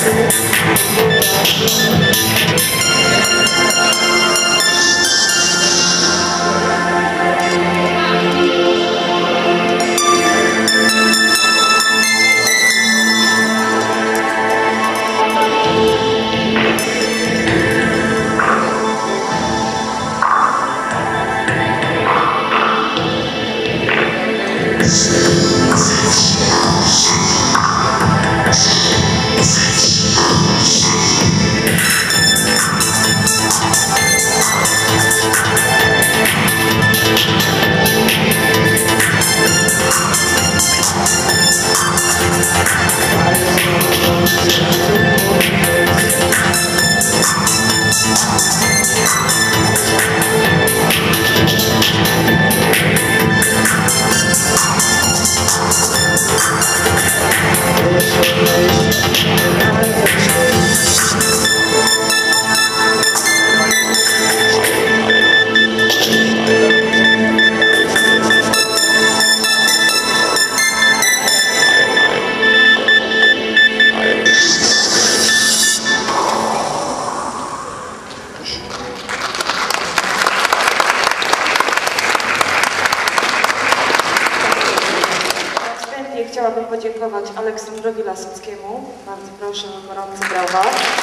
Chciałabym podziękować Aleksandrowi Lasockiemu. Bardzo proszę o gorące brawa.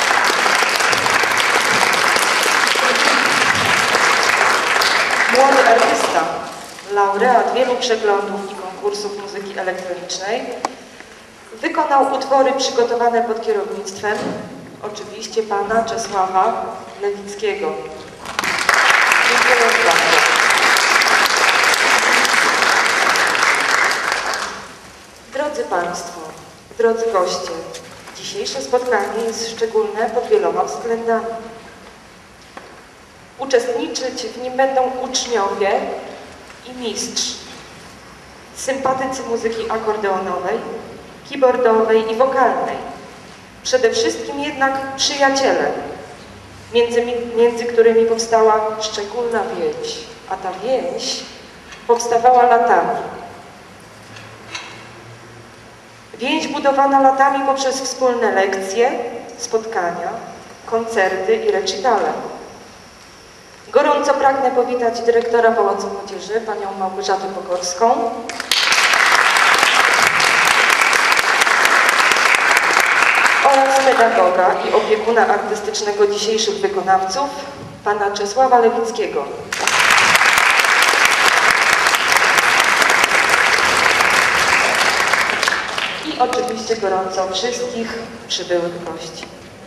Młody artysta, laureat wielu przeglądów i konkursów muzyki elektronicznej, wykonał utwory przygotowane pod kierownictwem, oczywiście pana Czesława Lewickiego. Dziękuję bardzo. Drodzy Państwo, drodzy goście, dzisiejsze spotkanie jest szczególne pod wieloma względami. Uczestniczyć w nim będą uczniowie i mistrz, sympatycy muzyki akordeonowej, keyboardowej i wokalnej. Przede wszystkim jednak przyjaciele, między którymi powstała szczególna więź, a ta więź powstawała latami. Więź budowana latami poprzez wspólne lekcje, spotkania, koncerty i recitale. Gorąco pragnę powitać dyrektora Pałacu Młodzieży, panią Małgorzatę Pokorską, oraz pedagoga i opiekuna artystycznego dzisiejszych wykonawców, pana Czesława Lewickiego. I oczywiście gorąco wszystkich przybyłych gości.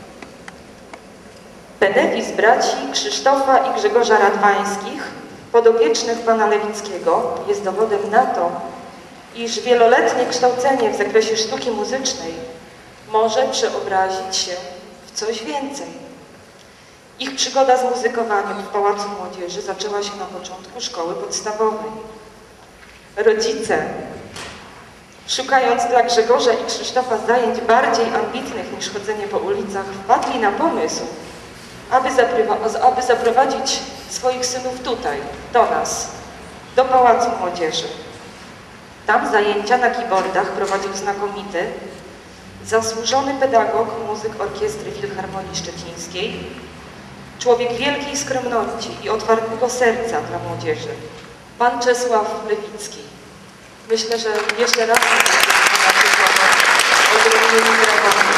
Benefis braci Krzysztofa i Grzegorza Radwańskich, podopiecznych pana Lewickiego, jest dowodem na to, iż wieloletnie kształcenie w zakresie sztuki muzycznej może przeobrazić się w coś więcej. Ich przygoda z muzykowaniem w Pałacu Młodzieży zaczęła się na początku szkoły podstawowej. Rodzice, szukając dla Grzegorza i Krzysztofa zajęć bardziej ambitnych niż chodzenie po ulicach, wpadli na pomysł, aby zaprowadzić swoich synów tutaj, do nas, do Pałacu Młodzieży. Tam zajęcia na keyboardach prowadził znakomity, zasłużony pedagog, muzyk orkiestry Filharmonii Szczecińskiej, człowiek wielkiej skromności i otwartego serca dla młodzieży, pan Czesław Lewicki. Myślę, że jeszcze raz ogromnymi brawami.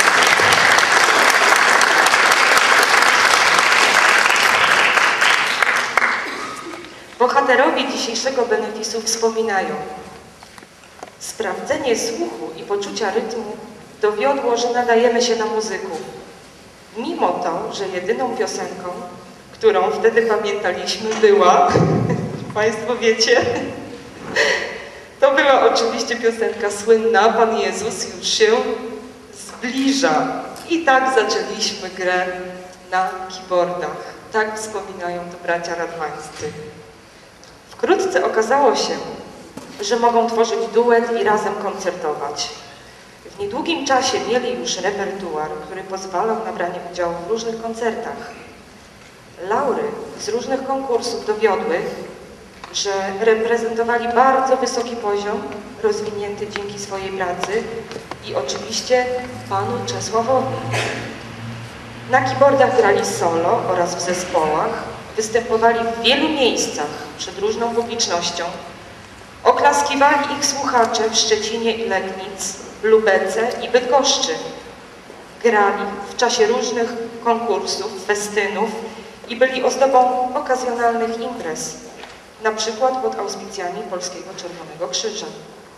Bohaterowie dzisiejszego benefisu wspominają: sprawdzenie słuchu i poczucia rytmu dowiodło, że nadajemy się na muzyków. Mimo to, że jedyną piosenką, którą wtedy pamiętaliśmy, była, Państwo wiecie, to była oczywiście piosenka słynna Pan Jezus już się zbliża. I tak zaczęliśmy grę na keyboardach. Tak wspominają to bracia Radwańscy. Wkrótce okazało się, że mogą tworzyć duet i razem koncertować. W niedługim czasie mieli już repertuar, który pozwalał na branie udziału w różnych koncertach. Laury z różnych konkursów dowiodły, że reprezentowali bardzo wysoki poziom, rozwinięty dzięki swojej pracy i oczywiście panu Czesławowi. Na keyboardach grali solo oraz w zespołach, występowali w wielu miejscach przed różną publicznością, oklaskiwali ich słuchacze w Szczecinie i Legnic, w Lubece i Bydgoszczy. Grali w czasie różnych konkursów, festynów i byli ozdobą okazjonalnych imprez, na przykład pod auspicjami Polskiego Czerwonego Krzyża.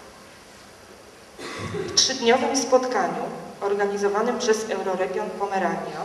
W trzydniowym spotkaniu organizowanym przez Euroregion Pomerania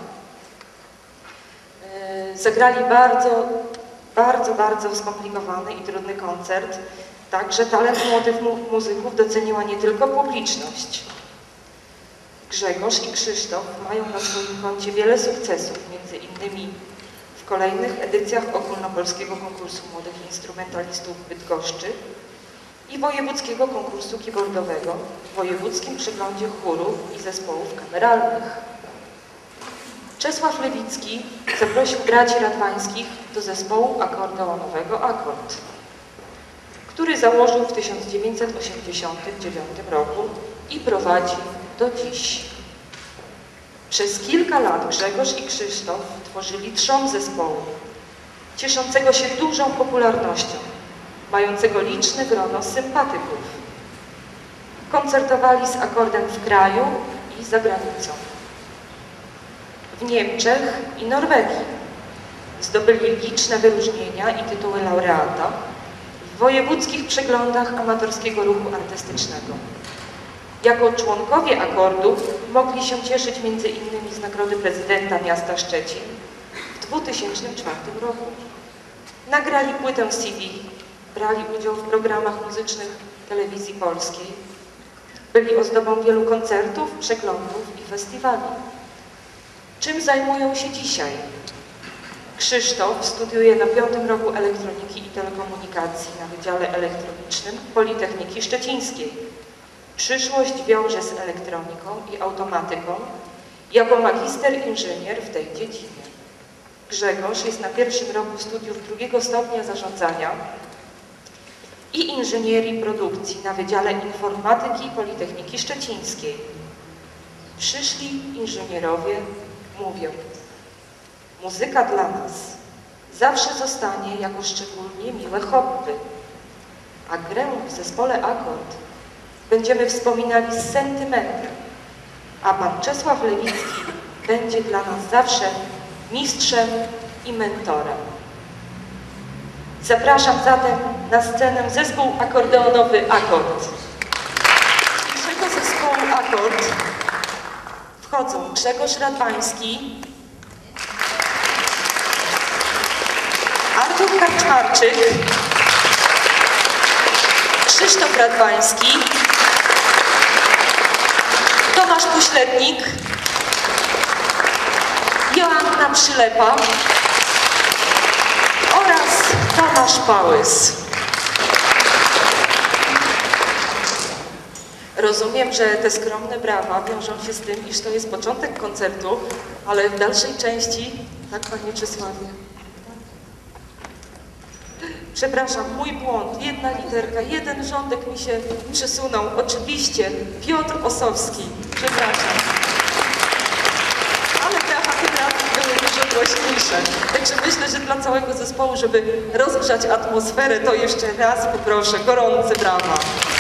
zagrali bardzo skomplikowany i trudny koncert, tak że talent młodych muzyków doceniła nie tylko publiczność. Grzegorz i Krzysztof mają na swoim koncie wiele sukcesów, między innymi w kolejnych edycjach ogólnopolskiego konkursu młodych instrumentalistów w Bydgoszczy i wojewódzkiego konkursu keyboardowego w wojewódzkim przeglądzie chórów i zespołów kameralnych. Czesław Lewicki zaprosił braci Radwańskich do zespołu akordeonowego Akord, który założył w 1989 roku i prowadzi do dziś. Przez kilka lat Grzegorz i Krzysztof tworzyli trzon zespołu, cieszącego się dużą popularnością, mającego liczne grono sympatyków. Koncertowali z akordem w kraju i za granicą. W Niemczech i Norwegii zdobyli liczne wyróżnienia i tytuły laureata w wojewódzkich przeglądach amatorskiego ruchu artystycznego. Jako członkowie Akordu mogli się cieszyć m.in. z nagrody prezydenta miasta Szczecin w 2004 roku. Nagrali płytę CD, brali udział w programach muzycznych telewizji polskiej, byli ozdobą wielu koncertów, przeglądów i festiwali. Czym zajmują się dzisiaj? Krzysztof studiuje na 5. roku elektroniki i telekomunikacji na Wydziale Elektronicznym Politechniki Szczecińskiej. Przyszłość wiąże z elektroniką i automatyką jako magister inżynier w tej dziedzinie. Grzegorz jest na 1. roku studiów 2. stopnia zarządzania i inżynierii produkcji na Wydziale Informatyki Politechniki Szczecińskiej. Przyszli inżynierowie mówią: muzyka dla nas zawsze zostanie jako szczególnie miłe hobby, a grę w zespole Akord będziemy wspominali z sentymentem, a pan Czesław Lewicki będzie dla nas zawsze mistrzem i mentorem. Zapraszam zatem na scenę zespół akordeonowy Akord. Z naszego zespołu Akord wchodzą Grzegorz Radwański, Artur Karczmarczyk, Krzysztof Radwański, Tomasz Poślednik, Joanna Przylepa oraz Tomasz Pałys. Rozumiem, że te skromne brawa wiążą się z tym, iż to jest początek koncertu, ale w dalszej części, tak panie Czesławie? Przepraszam, mój błąd, jedna literka, jeden rządek mi się przesunął. Oczywiście Piotr Osowski, przepraszam. Ale brawa tym razem były dużo głośniejsze. Także myślę, że dla całego zespołu, żeby rozgrzać atmosferę, to jeszcze raz poproszę gorące brawa.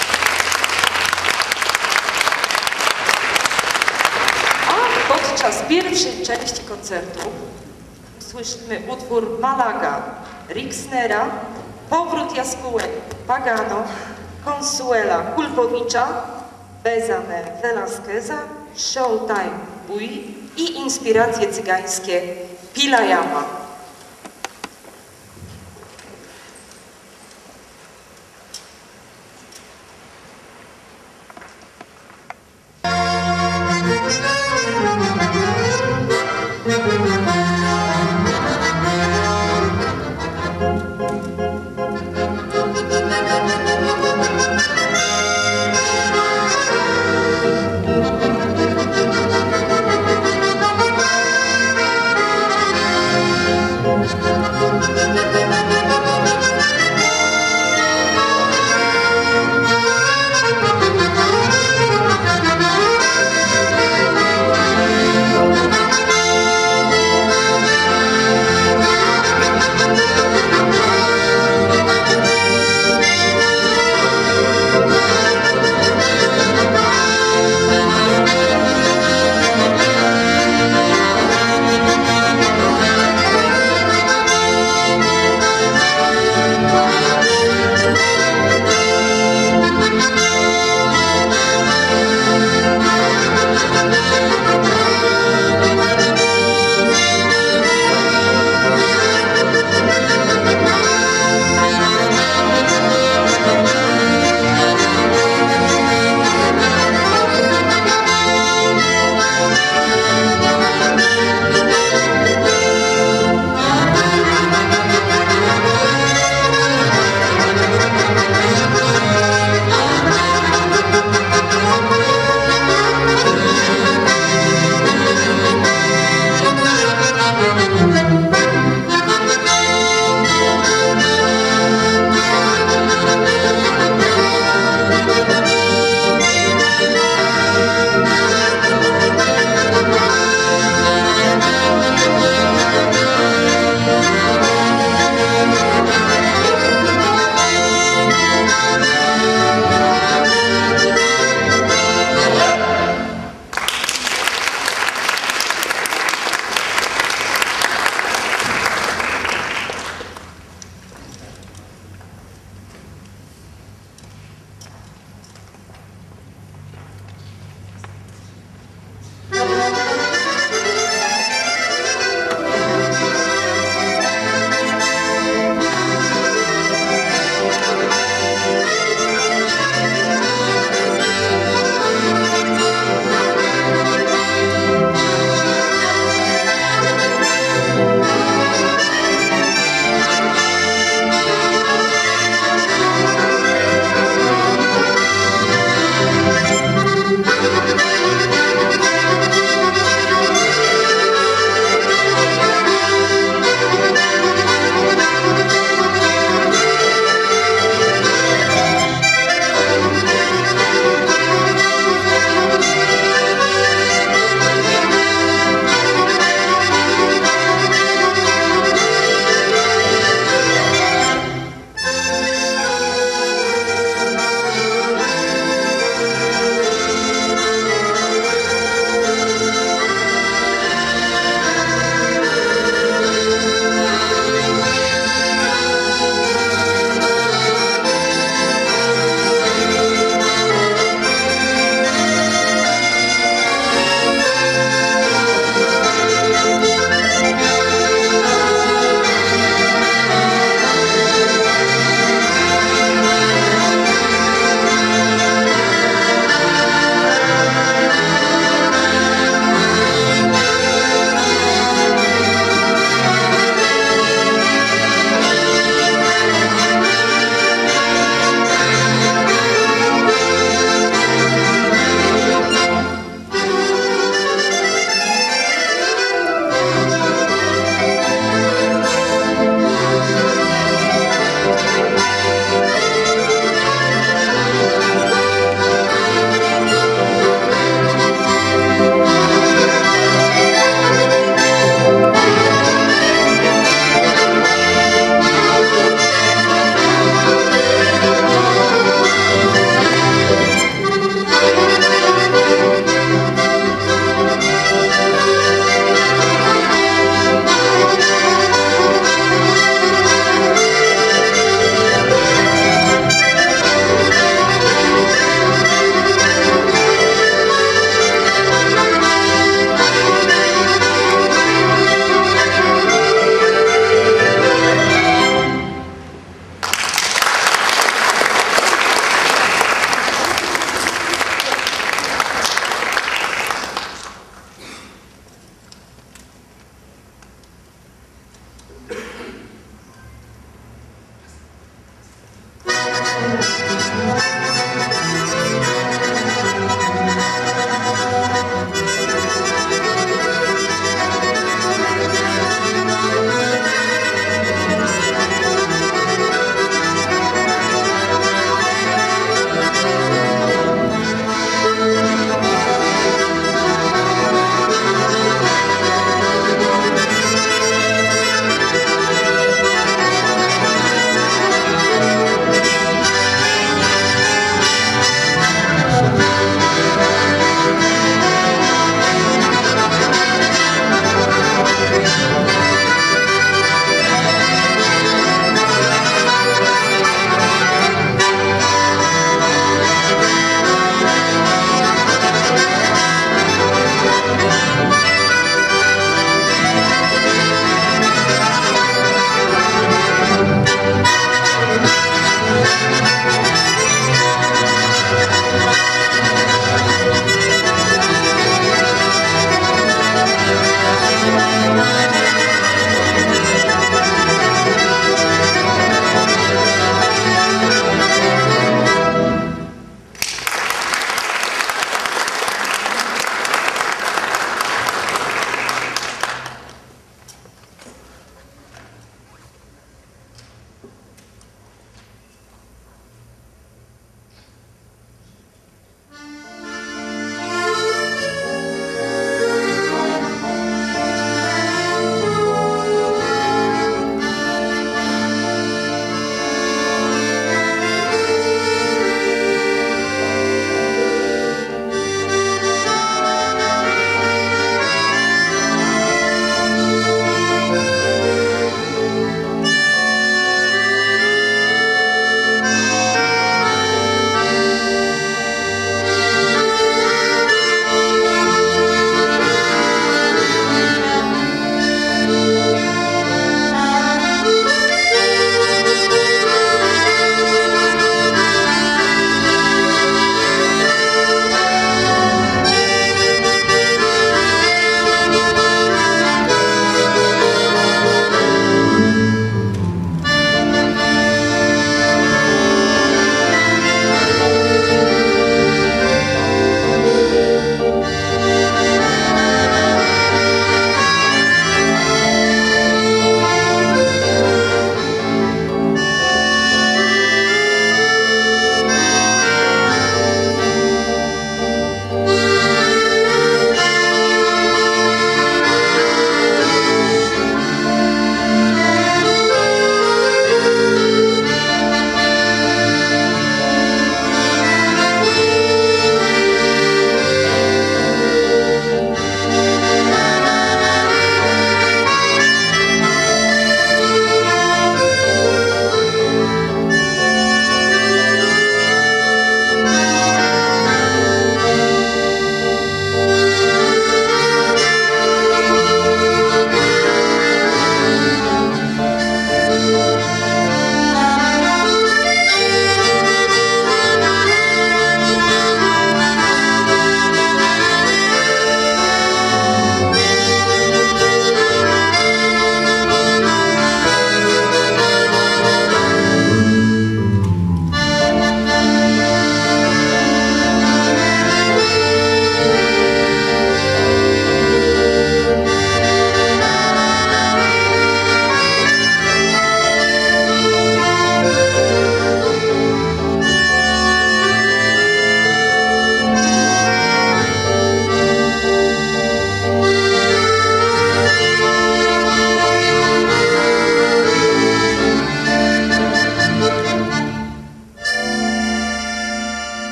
A podczas pierwszej części koncertu słyszymy utwór Malaga, Rixnera, Powrót jaskółek Pagano, Consuela Kulpowicza, Bezame Velasqueza, Showtime Bui i inspiracje cygańskie Pila-Jama.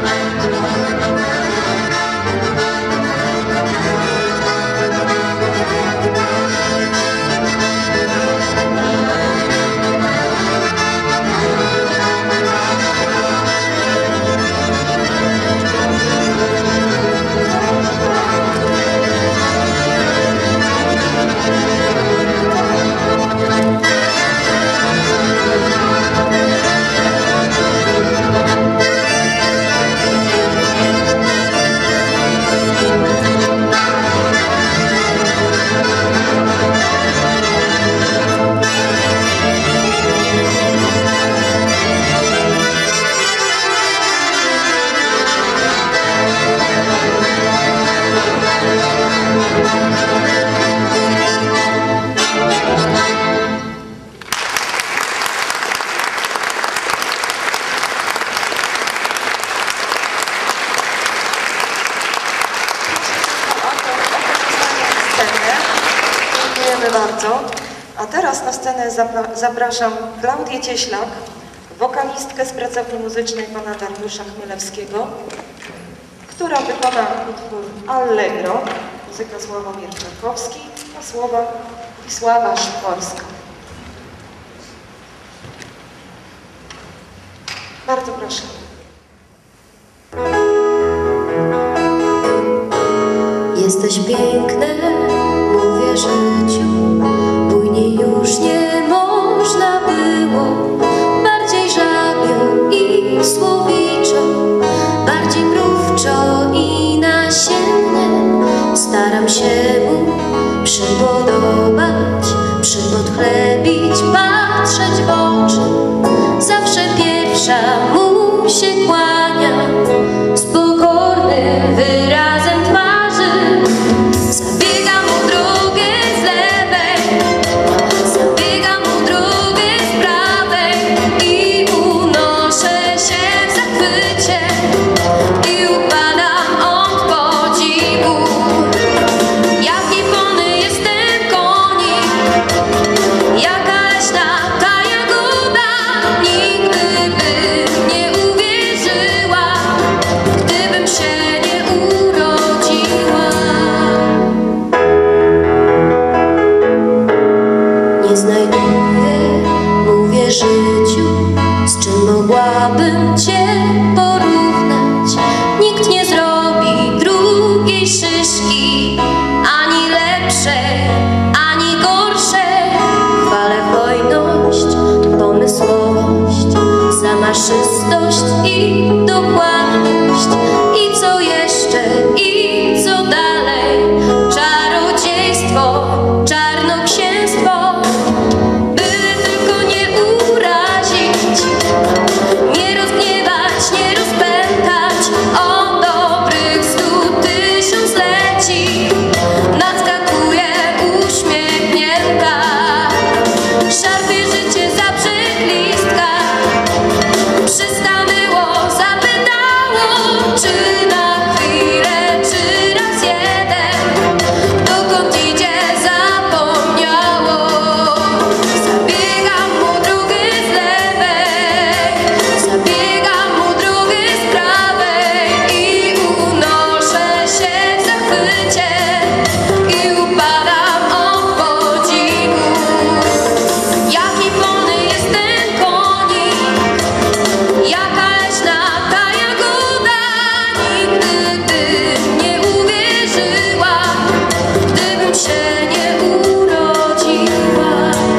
Bardzo. A teraz na scenę zapraszam Klaudię Cieślak, wokalistkę z pracowni muzycznej pana Dariusza Chmielewskiego, która wykona utwór Allegro, muzyka Sławomir Czarkowski, a słowa Wisława Szymborska. Bardzo proszę. Jesteś piękne, mówię życiu, bujniej już nie można było, bardziej żabią i słowiczo, bardziej mrówczo i nasienne. Staram się mu przypodobać, przypodchlebić, patrzeć w oczy. Zawsze pierwsza mu się kłania, z pokornym wyrazem twarzy. Zabiegam mu drogę z lewej, zabiegam mu drogę z prawej i unoszę się w zachwycie i upadam od podziwu. Jaki wolny jest ten konik, jaka leśna ta jagoda. Nigdy bym nie uwierzyła, gdybym się nie urodziła. Nie znajduję, mówię życiu, z czym mogłabym cię porównać. Nikt nie zrobi drugiej szyszki, ani lepszej, ani gorszej. Chwalę hojność, pomysłowość, zamaszystość i dokładność. I co jeszcze, i co dalej? Czarodziejstwo, czarnoksięstwo, byle tylko nie urazić, nie rozgniewać, nie rozpętać. O dobrych 100 000-leci nadskakuje uśmiechnięta. Szarpie życie za brzydlistka, przystanęło, zapytało, czy na chwilę, czy raz jeden, dokąd idzie, zapomniało. Zabiegam mu drogę z lewej, zabiegam mu drogę z prawej i unoszę się w zachwycie i upadam od podziwu. Jaki wolny jest ten konik, jaka leśna ta jagoda. Nigdy bym nie uwierzyła, gdybym się nie urodziła.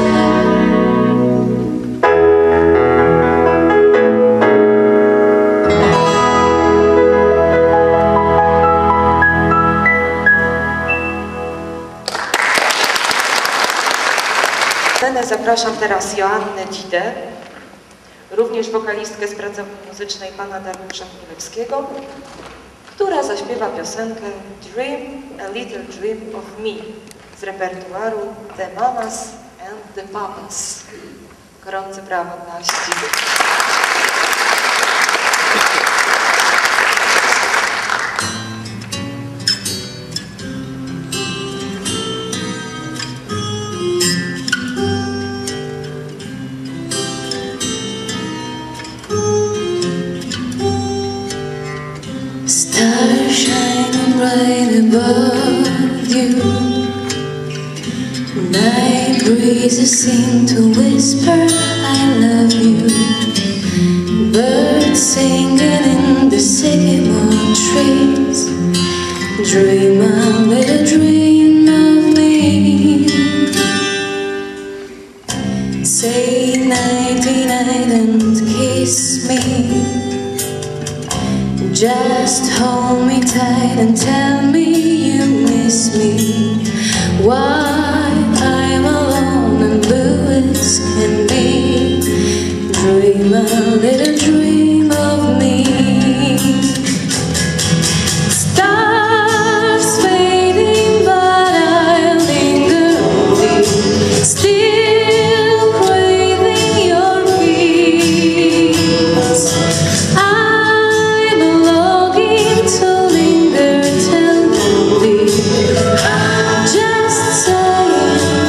Na scenę zapraszam teraz Joannę Dzidę, również wokalistkę z pracowni muzycznej pana Dariusza Chmielewskiego, która zaśpiewa piosenkę Dream a Little Dream of Me z repertuaru The Mamas and the Papas. Gorące brawa dla Dzidy. Stars shining bright above you. Night breezes seem to whisper, I love you. Birds singing in the sycamore trees. Dream a little dream of me. Say nighty-night and kiss me. Just hold me tight and tell me you miss me. While I'm alone and blue as can be. Dream a little dream of me. Stars fading, but I'll linger on thee. Still craving your peace. I'm longing to linger till thee. Just saying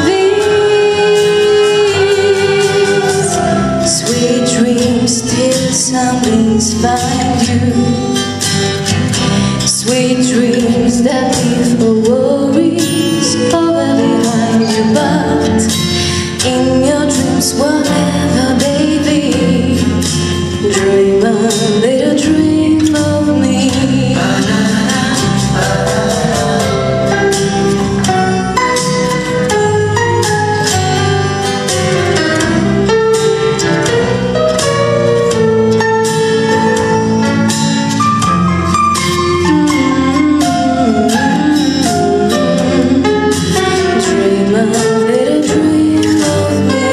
these sweet dreams till something's find you. Sweet dreams that leave the worries over behind you. But in your dreams, whatever they be, dream a little dream of me. Dream a little dream of me.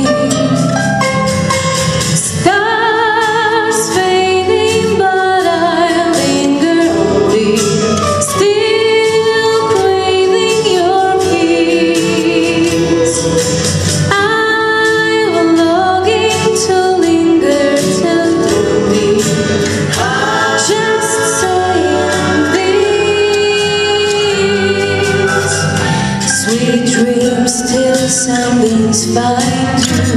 Stars fading, but I'll linger on thee. Still craving your peace. I'm longing to linger till thee. Just saying these sweet dreams till something's find you.